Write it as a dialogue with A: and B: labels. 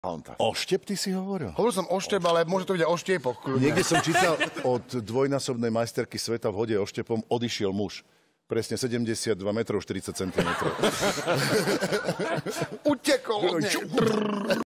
A: Oštep, ty si hovoril?
B: Hovoril som oštep, ale môže to byť aj o štiepoch.
A: Niekde som čítal, od dvojnásobnej majsterky sveta v hode oštepom odišiel muž. Presne 72 metrov 40 cm.
B: Utekol od nej.